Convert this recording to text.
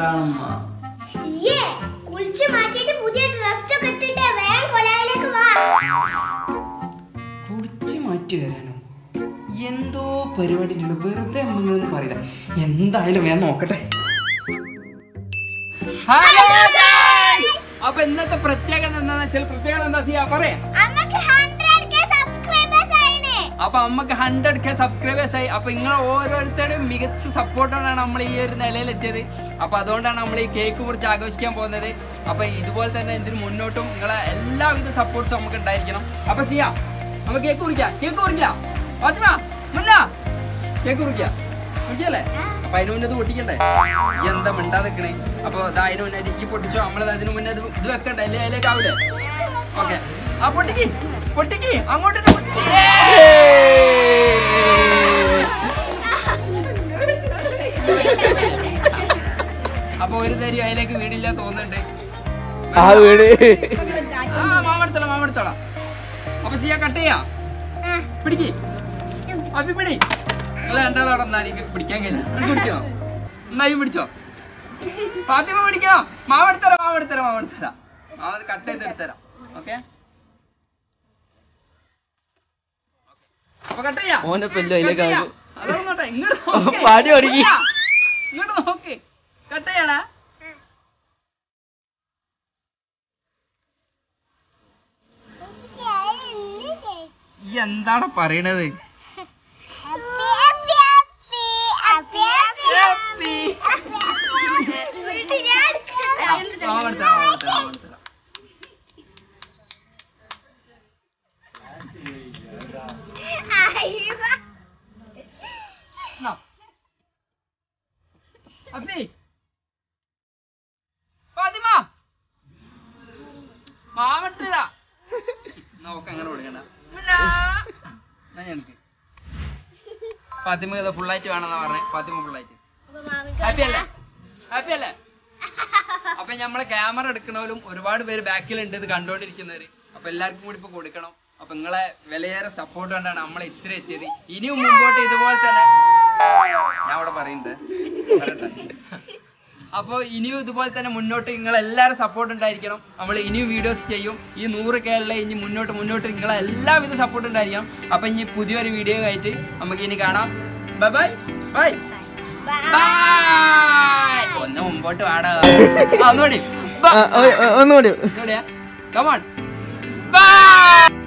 എന്താണമ്മ? കുളിച്ച് മാറ്റിയിട്ട് പുതിയ ഡ്രസ് ഒക്കെ ഇട്ടിട്ട് വേഗം കൊലായിലേക്ക് വാ. കുളിച്ച് മാറ്റി വരാനോ? എന്തോ പരിപാടി ഉണ്ട്. വെറുതെ അമ്മങ്ങളൊന്നും പറയില്ല. എന്തായാലും ഞാൻ നോക്കട്ടെ. അപ്പൊ ഇന്നത്തെ പ്രത്യേകത എന്താന്ന് വെച്ചാൽ എന്താ ചെയ്യാ പറയാ. അപ്പൊ അമ്മക്ക് 100K സബ്സ്ക്രൈബേഴ്സ് ആയി. അപ്പൊ നിങ്ങൾ ഓരോരുത്തരും മികച്ച സപ്പോർട്ടോടാണ് നമ്മൾ ഈ ഒരു നിലയിലെത്തിയത്. അപ്പൊ അതുകൊണ്ടാണ് നമ്മൾ ഈ കേക്ക് മുറിച്ച് ആഘോഷിക്കാൻ പോകുന്നത്. അപ്പൊ ഇതുപോലെ തന്നെ ഇതിന് മുന്നോട്ടും നിങ്ങളെ എല്ലാവിധ സപ്പോർട്ട്സും നമുക്ക് ഉണ്ടായിരിക്കണം. അപ്പൊ ചെയ്യാ നമുക്ക് കേക്ക് മുറിക്കാം. ഫാത്തിമ മുന്ന കേക്ക് മുറിക്കല്ലേ? അപ്പൊ അതിന് മുന്നേ ഇത് പൊട്ടിക്കണ്ടേ? എന്താ മിണ്ടാ നിക്കണേ? അപ്പൊ അതിന് മുന്നേ ഈ പൊട്ടിച്ചോ. നമ്മളത് അതിന് മുന്നേ ഇത് വെക്കണ്ടേ? അല്ലേ അതിലേക്ക് ആവില്ലേ? ഓക്കെ. ആ പൊട്ടിക്ക് അങ്ങോട്ട്. അപ്പൊ ഒരു തരി അതിലേക്ക് വീടില്ല തോന്നുന്നുണ്ട്. മാമെടുത്തോളാം. അപ്പൊ ചെയ്യാ കട്ട് ചെയ്യാ. പിടിക്ക് പിടി. അത് രണ്ടാളവിടെ പിടിക്കാൻ കഴിയില്ല. പിടിക്കണോ? എന്നായും പിടിച്ചോ. ഫാത്തിമ പിടിക്കണോ? മാവെടുത്തരാം. മാവ് കട്ട് ചെയ്തെടുത്തരാം. ഓക്കെ. അപ്പൊ കട്ട് ചെയ്യാം. ഇങ്ങോട്ട് നോക്ക്. കട്ട് ചെയ്യണ. ഈ എന്താണ് പറയണത്? ഫാത്തിമ മാവട്ടില്ല. നോക്ക അങ്ങനെ കൊടുക്കണ്ട. എനിക്ക് ഫാത്തിമ ഫുള്ളായിട്ട് വേണമെന്നാ പറഞ്ഞേ. ഫാത്തിമ ഫുള്ളായിട്ട് ഹാപ്പി അല്ലേ? അപ്പൊ നമ്മളെ ക്യാമറ എടുക്കണവരും ഒരുപാട് പേര് ബാക്കിലുണ്ട് ഇത് കണ്ടോണ്ടിരിക്കുന്നവര്. അപ്പൊ എല്ലാവർക്കും കൂടി ഇപ്പൊ കൊടുക്കണം. അപ്പൊ നിങ്ങളെ വിലയേറെ സപ്പോർട്ട് കൊണ്ടാണ് നമ്മളെ ഇത്ര എത്തിയത്. ഇനിയും മുമ്പോട്ട് ഇതുപോലെ തന്നെ ഞാൻ അവിടെ പറയുന്നത് പറയട്ടെ. അപ്പോൾ ഇനിയും ഇതുപോലെ തന്നെ മുന്നോട്ട് നിങ്ങളെല്ലാവരും സപ്പോർട്ട് ഉണ്ടായിരിക്കണം. നമ്മൾ ഇനിയും വീഡിയോസ് ചെയ്യും. ഈ 100K ഇനി മുന്നോട്ട് നിങ്ങളെ എല്ലാവിധ സപ്പോർട്ട് ഉണ്ടായിരിക്കണം. അപ്പം ഇനി പുതിയൊരു വീഡിയോ ആയിട്ട് നമുക്ക് ഇനി കാണാം. ബൈ. ഒന്ന് മുമ്പോട്ട് വാടാ. ഒന്നുകൂടി. കമോൺ. ബൈ.